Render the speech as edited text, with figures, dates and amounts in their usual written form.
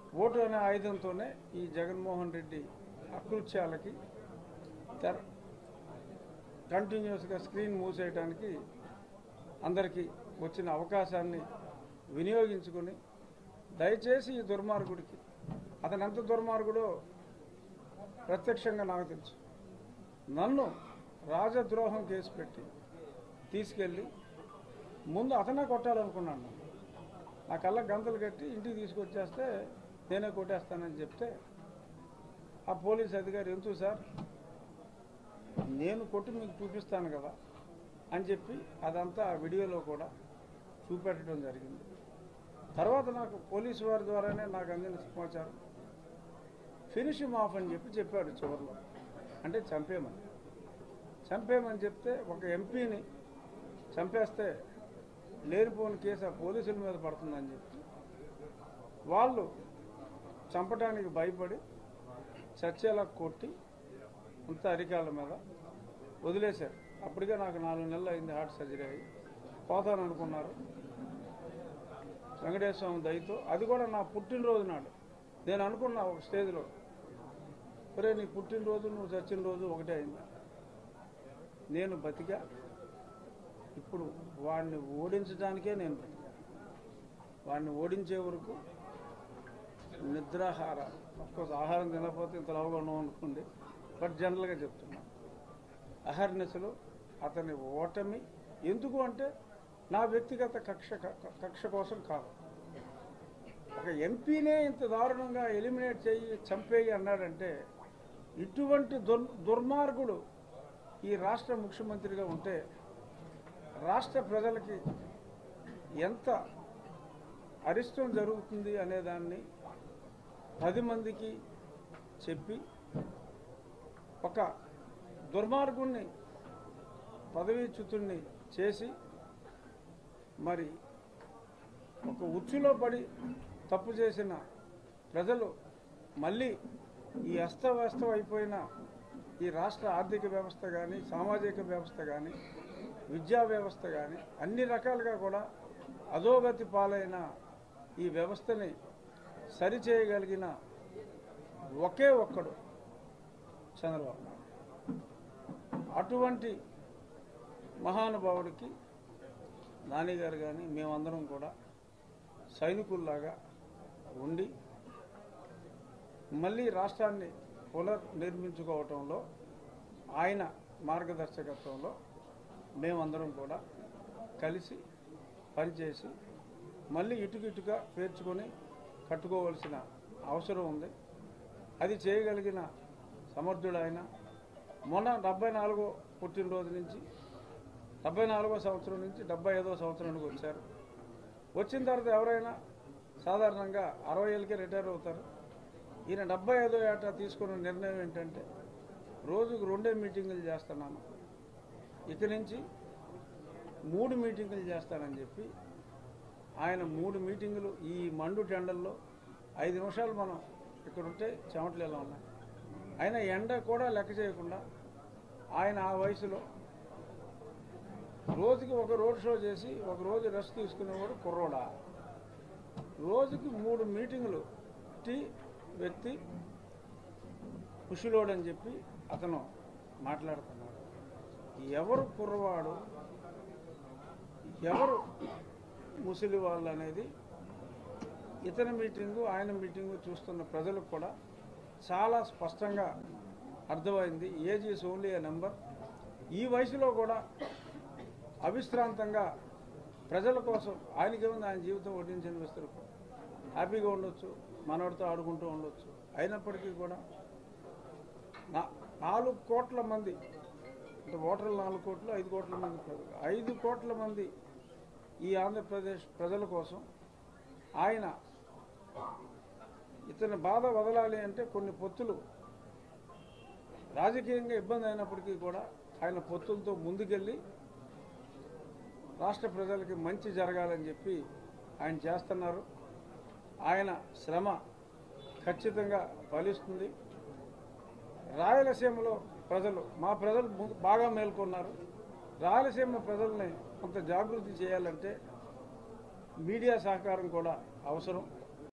Vote అనే ఆయుధంతోనే ఈ జగన్మోహన్ రెడ్డి అకృత్యాలకి కంటిన్యూస్గా స్క్రీన్ మూసేయడానికి అందరికీ వచ్చిన అవకాశాన్ని వినియోగించుకొని దయచేసి ఈ దుర్మార్గుడికి అతను ఎంత దుర్మార్గుడో ప్రత్యక్షంగా నాకు తెలుసు. నన్ను రాజద్రోహం కేసు పెట్టి తీసుకెళ్ళి ముందు అతనే కొట్టాలనుకున్నాను. నా కళ్ళ గంతలు కట్టి ఇంటికి తీసుకొచ్చేస్తే నేనే కొట్టేస్తానని చెప్తే ఆ పోలీస్ అధికారి ఎందుకు సార్ నేను కొట్టి మీకు చూపిస్తాను కదా అని చెప్పి అదంతా ఆ వీడియోలో కూడా చూపెట్టడం జరిగింది. తర్వాత నాకు పోలీసు వారి ద్వారానే నాకు అందిన సమాచారం ఫినిష్ హిమ్ ఆఫ్ అని చెప్పాడు చివరిలో. అంటే చంపేయమని చెప్తే ఒక ఎంపీని చంపేస్తే లేనిపోని కేసు ఆ పోలీసుల మీద పడుతుందని చెప్పి వాళ్ళు చంపడానికి భయపడి చచ్చేలా కొట్టి అంత అరికాళ్ళ మీద వదిలేశారు. అప్పటికే నాకు 4 నెలలు అయింది హార్ట్ సర్జరీ అయ్యి పోతాను అనుకున్నారు. వెంకటేశ్వర స్వామి దయతో అది కూడా నా పుట్టినరోజు నాడు నేను అనుకున్నా ఒక స్టేజ్లో, ఒరే నీ పుట్టినరోజు నువ్వు చచ్చిన రోజు ఒకటే అయిందా, నేను బతికా, ఇప్పుడు వాడిని ఓడించడానికే నేను బతికా, వాడిని ఓడించే వరకు నిద్రాహార అఫ్కోర్స్ ఆహారం తినకపోతే ఇంత లావుగా ఉన్నాం అనుకోండి, బట్ జనరల్గా చెప్తున్నా అహర్నిశలు అతని ఓటమి. ఎందుకు అంటే నా వ్యక్తిగత కక్ష కోసం కాదు. ఒక ఎంపీనే ఇంత దారుణంగా ఎలిమినేట్ చేయి చంపేయి అన్నాడంటే ఇటువంటి దుర్మార్గుడు ఈ రాష్ట్ర ముఖ్యమంత్రిగా ఉంటే రాష్ట్ర ప్రజలకి ఎంత అరిష్టం జరుగుతుంది అనేదాన్ని 10 మందికి చెప్పి ఒక దుర్మార్గుణ్ణి పదవీచ్యుతుణ్ణి చేసి మరి ఒక ఉచ్చులో పడి తప్పు చేసిన ప్రజలు మళ్ళీ ఈ అస్తవ్యస్తం అయిపోయిన ఈ రాష్ట్ర ఆర్థిక వ్యవస్థ కానీ సామాజిక వ్యవస్థ కానీ విద్యా వ్యవస్థ కానీ అన్ని రకాలుగా కూడా అధోగతి పాలైన ఈ వ్యవస్థని సరిచేయగలిగిన ఒకే ఒక్కడు చంద్రబాబు. అటువంటి మహానుభావుడికి నాని గారు కానీ మేమందరం కూడా సైనికుల్లాగా ఉండి మళ్ళీ రాష్ట్రాన్ని పునర్నిర్మించుకోవటంలో ఆయన మార్గదర్శకత్వంలో మేమందరం కూడా కలిసి పనిచేసి మళ్ళీ ఇటుకిటుగా పేర్చుకొని కట్టుకోవాల్సిన అవసరం ఉంది. అది చేయగలిగిన సమర్థుడు ఆయన. మొన్న 74వ పుట్టినరోజు నుంచి 74వ సంవత్సరం నుంచి 75వ సంవత్సరానికి వచ్చారు. వచ్చిన తర్వాత ఎవరైనా సాధారణంగా 60 ఏళ్ళకే రిటైర్ అవుతారు. ఈయన 75వ ఏట తీసుకున్న నిర్ణయం ఏంటంటే రోజుకు 2 మీటింగులు చేస్తున్నాను, ఇక నుంచి 3 మీటింగులు చేస్తానని చెప్పి ఆయన 3 మీటింగులు ఈ మండు టెండల్లో 5 నిమిషాలు మనం ఇక్కడ ఉంటే చెమటలు ఎలా ఉన్నాయి, ఆయన ఎండ కూడా లెక్క చేయకుండా ఆయన ఆ వయసులో రోజుకి ఒక రోడ్ షో చేసి ఒక రోజు రెస్ట్ తీసుకునేవాడు కుర్రోడా. రోజుకి 3 మీటింగులు వ్యక్తి కుషులోడు అని చెప్పి అతను మాట్లాడుతున్నాడు. ఎవరు కుర్రవాడు ఎవరు ముసలి వాళ్ళు అనేది ఇతని మీటింగు ఆయన మీటింగు చూస్తున్న ప్రజలకు కూడా చాలా స్పష్టంగా అర్థమైంది. Age is only a number. ఈ వయసులో కూడా అవిశ్రాంతంగా ప్రజల కోసం ఆయనకేముంది, ఆయన జీవితం వడ్డించిన విస్తరకు హ్యాపీగా ఉండొచ్చు, మనవాడితో ఆడుకుంటూ ఉండొచ్చు. అయినప్పటికీ కూడా 4 కోట్ల మంది అంటే ఓటర్లు 4 కోట్లు 5 కోట్ల మంది ప్రజలు 5 కోట్ల మంది ఈ ఆంధ్రప్రదేశ్ ప్రజల కోసం ఆయన ఇతని బాధ వదలాలి అంటే కొన్ని పొత్తులు రాజకీయంగా ఇబ్బంది అయినప్పటికీ కూడా ఆయన పొత్తులతో ముందుకెళ్ళి రాష్ట్ర ప్రజలకి మంచి జరగాలని చెప్పి ఆయన చేస్తున్నారు. ఆయన శ్రమ ఖచ్చితంగా ఫలిస్తుంది. రాయలసీమలో ప్రజలు మా ప్రజలు బాగా మేల్కొన్నారు. రాయలసీమ ప్రజల్ని కొంత జాగృతి చేయాలంటే మీడియా సహకారం కూడా అవసరం.